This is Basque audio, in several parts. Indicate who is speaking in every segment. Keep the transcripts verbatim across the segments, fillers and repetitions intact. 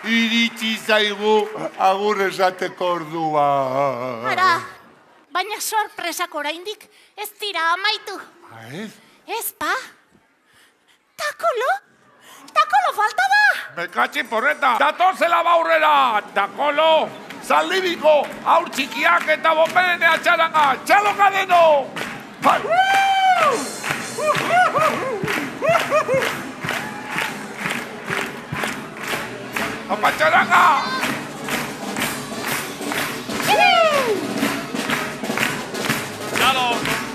Speaker 1: iritsi zaigu agur esateko ordua.
Speaker 2: Ara, baina sorpresak oraindik ez dira amaitu.
Speaker 1: Ez?
Speaker 2: Ez, pa? Takolo? Takolo falta da!
Speaker 3: Bekatzi porreta, datozela baurrera! Takolo, zaldibiko, aur txikiak eta bomberenea txaranga, txaloka deno! Apa txaranga! Txalo!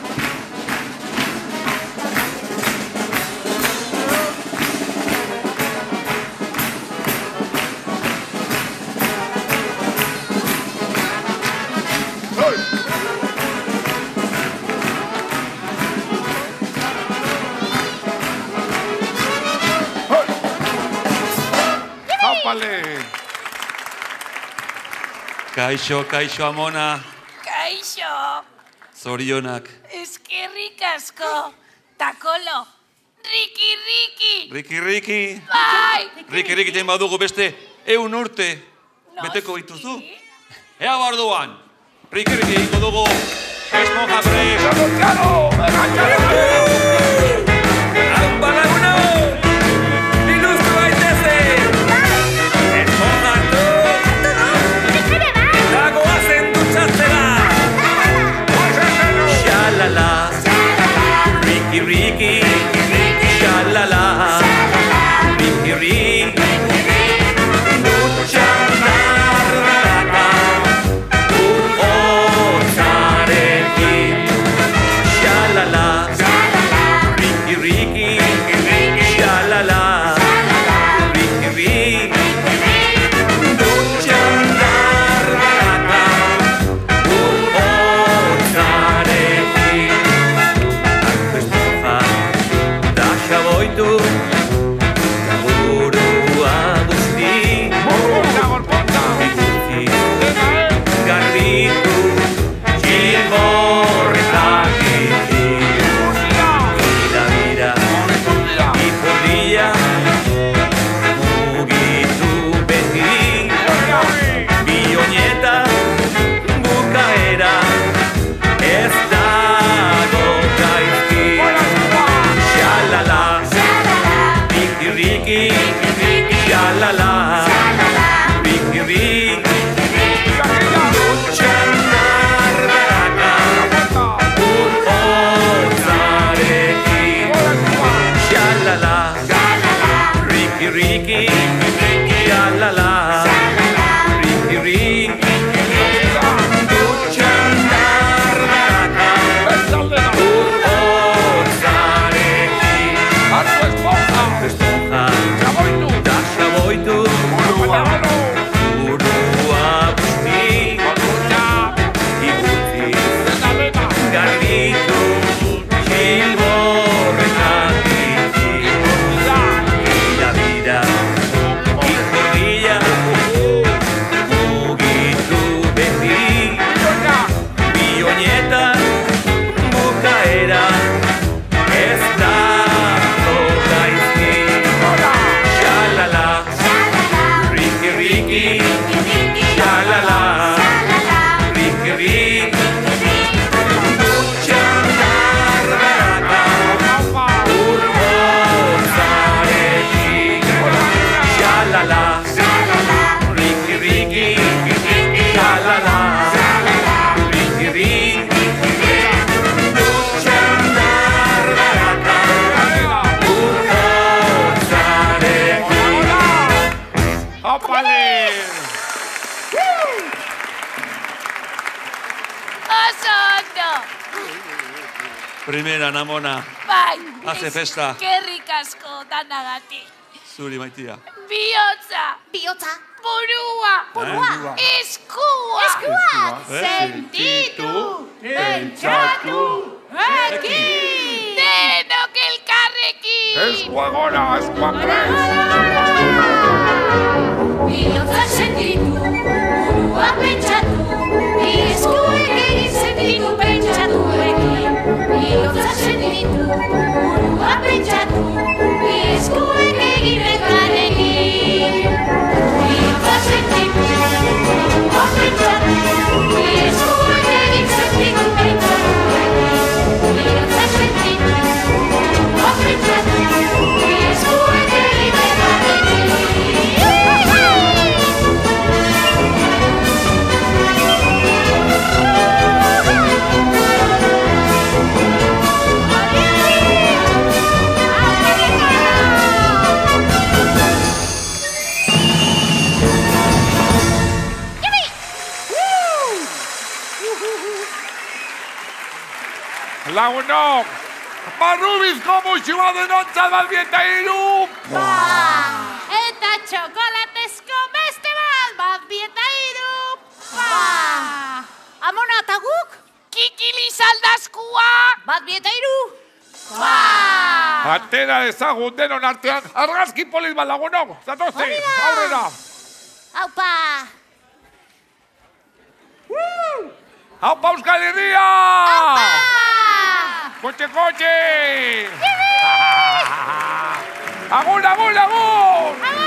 Speaker 4: Kaixo, kaixo, Amona.
Speaker 5: Kaixo.
Speaker 4: Zorionak.
Speaker 5: Eskerrik asko. Takolo. Riki, Riki.
Speaker 4: Riki, Riki.
Speaker 5: Bai.
Speaker 4: Riki, Riki, ten badugu beste eun urte. Beteko dituzu. Ea barduan. Riki, Riki, ingo dugu. Esponja Fresh.
Speaker 3: ¡Txalo, txalo! ¡Venga, txalo!
Speaker 6: ¡Aupa laguna! ¡Ilustu baitezen! ¡Esponja hartu! ¡Eta goazen dutxatzera! ¡Xalala! Riki, Riki! ¡Xalala! Riki, Riki! Dutxan darraka ur otzarekin. Xalala! Riki, Riki! Xalala! Riki, Riki! Dutxan darraka ur otzarekin. Hartu esponja da xaboitu burua guzti. Egutzi garbitu gilborretak egin. Bira, bira, ipurdia mugitu beti. Bioñeta bukaera ez dago gaizki. Xalala, Riki, Riki, xalala, Riki, Riki. Dutxan darraka ur otzarekin. Xalala, Riki, Riki, xalala, Riki, Riki. Dutxan darraka ur otzarekin.
Speaker 3: ¡Hartu esponja!
Speaker 6: Esponja
Speaker 3: ¡Xaboitu!
Speaker 6: da xaboitu burua guzti. Igutzi garbitu gilborretak egin. Bira, bira, ipurdia mugitu beti. Bioñeta bukaera ez dago gaizki. Xalala, Riki, Riki, xalala, Riki, Riki. Dutxan darraka ur otzarekin. Xalala, Riki, Riki, xalala, Riki, Riki. Dutxan darraka ur otzarekin.
Speaker 3: ¡Apale!
Speaker 5: Oso ondo.
Speaker 4: Primera, Amona.
Speaker 5: Bai.
Speaker 4: Hace festa.
Speaker 5: Eskerrik asko danagatik.
Speaker 4: Zuri maitia.
Speaker 5: Bihotza.
Speaker 2: Bihotza.
Speaker 5: Burua.
Speaker 2: Burua.
Speaker 5: Eskua.
Speaker 2: Eskua.
Speaker 5: Sentitu. Pentsatu. Ekin. Denok elkarrekin.
Speaker 3: ¡Escuagona, escuagona!
Speaker 2: Bihotza sentitu, burua pentsatu, eskuekin sentitu pentsatu egin. Bihotza sentitu, burua pentsatu, eskuekin elkarrekin.
Speaker 3: Lagunok! Barrubizko muxua denontzat bat bieta hiru!
Speaker 5: Eta txokolatezko beste bat, bat bieta hiru! Amona eta guk? Kikili saldaskua! Bat bieta hiru!
Speaker 3: Atera ezagun denon artean, argazki polit bat lagunok! Zatozen, aurrera!
Speaker 5: Aupa!
Speaker 3: Aupa Euskal Herria!
Speaker 5: Aupa!
Speaker 3: Kotxe, kotxe! Agur, agur, agur!